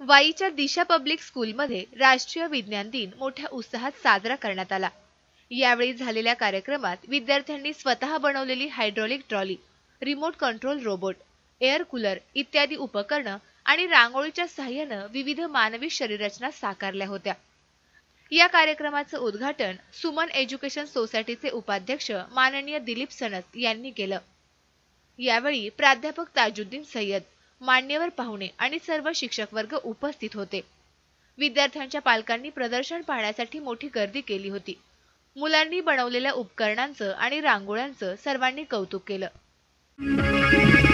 वाईच्या दिशा public स्कूलमध्ये राष्ट्रीय विज्ञान दिन मोठ्या उत्साहात साजरा करण्यात आला। यावेळी झालेल्या कार्यक्रमात विद्यार्थ्यांनी स्वतः बनवलेली hydraulic trolley, remote control robot, air cooler इत्यादी उपकरणे आणि रांगोळीच्या सहाय्याने विविध मानवी शरीररचना साकारल्या होत्या। या कार्यक्रमाचे उद्घाटन सुमन एज्युकेशन सोसायटीचे उपाध्यक्ष माननीय दिलीप सनत यांनी केले। यावेळी प्राध्यापक ताजुद्दीन सय्यद, मान्यवर पाहुणे आणि सर्व शिक्षक वर्ग उपस्थित होते। विद्यार्थ्यांच्या पालकांनी प्रदर्शन पाहण्यासाठी मोठी गर्दी केली होती। मुलांनी बनवलेल्या उपकरणांचे आणि रांगोळ्यांचे सर्वांनी कौतुक केले।